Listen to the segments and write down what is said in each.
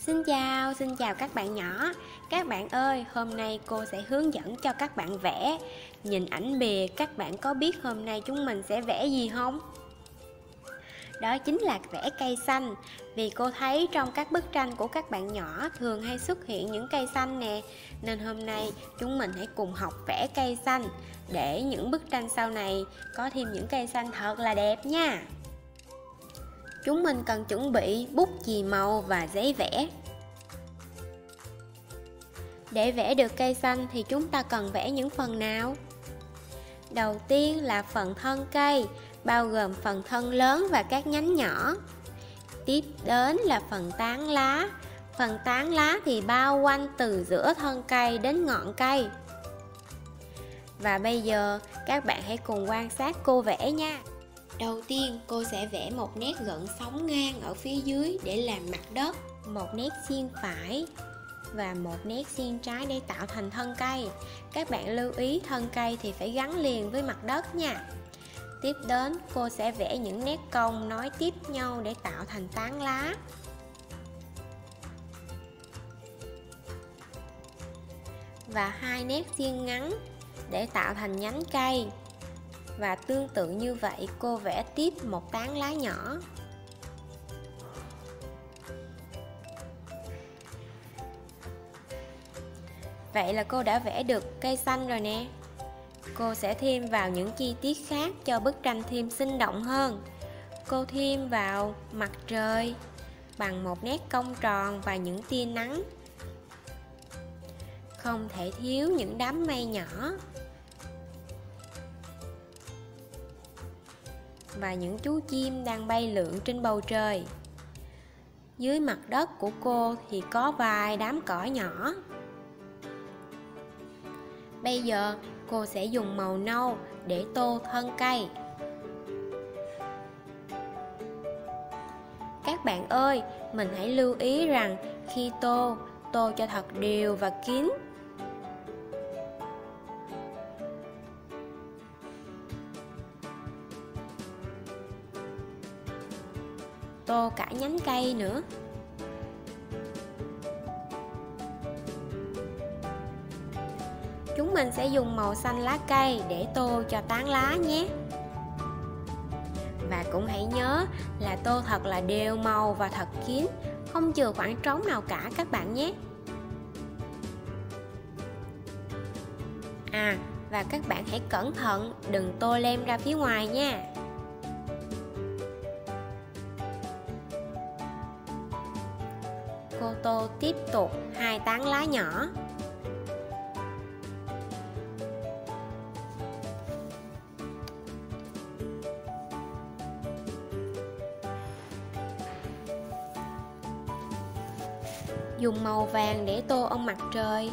Xin chào các bạn nhỏ. Các bạn ơi, hôm nay cô sẽ hướng dẫn cho các bạn vẽ. Nhìn ảnh bìa, các bạn có biết hôm nay chúng mình sẽ vẽ gì không? Đó chính là vẽ cây xanh. Vì cô thấy trong các bức tranh của các bạn nhỏ thường hay xuất hiện những cây xanh nè. Nên hôm nay chúng mình hãy cùng học vẽ cây xanh, để những bức tranh sau này có thêm những cây xanh thật là đẹp nha. Chúng mình cần chuẩn bị bút chì màu và giấy vẽ. Để vẽ được cây xanh thì chúng ta cần vẽ những phần nào? Đầu tiên là phần thân cây, bao gồm phần thân lớn và các nhánh nhỏ. Tiếp đến là phần tán lá. Phần tán lá thì bao quanh từ giữa thân cây đến ngọn cây. Và bây giờ các bạn hãy cùng quan sát cô vẽ nha. Đầu tiên cô sẽ vẽ một nét gợn sóng ngang ở phía dưới để làm mặt đất, một nét xiên phải và một nét xiên trái để tạo thành thân cây. Các bạn lưu ý thân cây thì phải gắn liền với mặt đất nha. Tiếp đến cô sẽ vẽ những nét cong nối tiếp nhau để tạo thành tán lá. Và hai nét xiên ngắn để tạo thành nhánh cây. Và tương tự như vậy cô vẽ tiếp một tán lá nhỏ. Vậy là cô đã vẽ được cây xanh rồi nè. Cô sẽ thêm vào những chi tiết khác cho bức tranh thêm sinh động hơn. Cô thêm vào mặt trời bằng một nét cong tròn và những tia nắng. Không thể thiếu những đám mây nhỏ và những chú chim đang bay lượn trên bầu trời. Dưới mặt đất của cô thì có vài đám cỏ nhỏ. Bây giờ cô sẽ dùng màu nâu để tô thân cây. Các bạn ơi, mình hãy lưu ý rằng khi tô cho thật đều và kín. Tô cả nhánh cây nữa. Chúng mình sẽ dùng màu xanh lá cây để tô cho tán lá nhé. Và cũng hãy nhớ là tô thật là đều màu và thật kín, không chừa khoảng trống nào cả các bạn nhé. Và các bạn hãy cẩn thận, đừng tô lem ra phía ngoài nha. Cô tô tiếp tục hai tán lá nhỏ. Dùng màu vàng để tô ông mặt trời.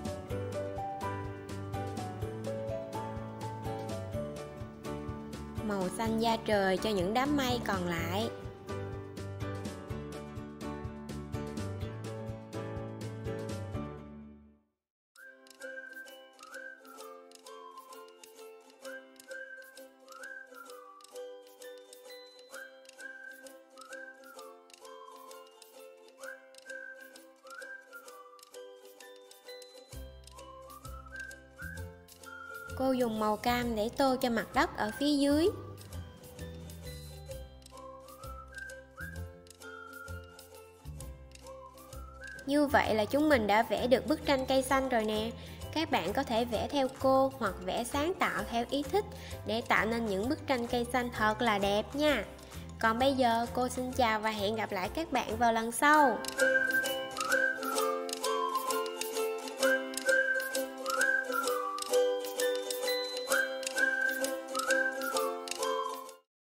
Màu xanh da trời cho những đám mây còn lại. Cô dùng màu cam để tô cho mặt đất ở phía dưới. Như vậy là chúng mình đã vẽ được bức tranh cây xanh rồi nè. Các bạn có thể vẽ theo cô hoặc vẽ sáng tạo theo ý thích để tạo nên những bức tranh cây xanh thật là đẹp nha. Còn bây giờ cô xin chào và hẹn gặp lại các bạn vào lần sau.